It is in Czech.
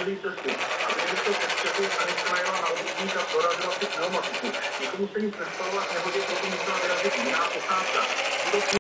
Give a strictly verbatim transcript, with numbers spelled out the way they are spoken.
každý cestu. Aby nedošlo ke střetu, Anička jela na obvodník a porazila si pneumatiku. Nikomu se nic nestalo a k nehodě proto musela vyrazit jiná posádka.